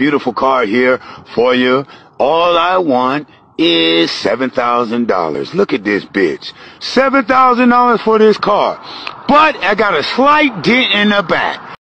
beautiful car here for you. All I want is $7,000. Look at this bitch. $7,000 for this car. But I got a slight dent in the back.